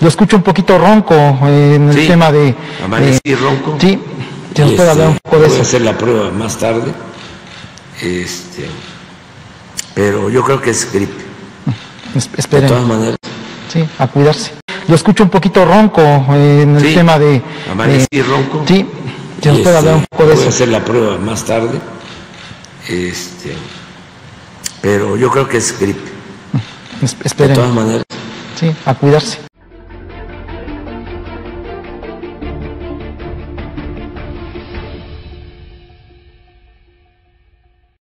Lo escucho un poquito ronco en el tema de... Amanecí ronco. Sí, si nos puede hablar un poco de eso. Voy a hacer la prueba más tarde, pero yo creo que es gripe. Esperen. De todas maneras. Sí, a cuidarse. Lo escucho un poquito ronco en el tema de... Amanecí ronco. Sí, si nos puede hablar un poco de eso. Voy a hacer la prueba más tarde, pero yo creo que es gripe. Esperen. De todas maneras. Sí, a cuidarse.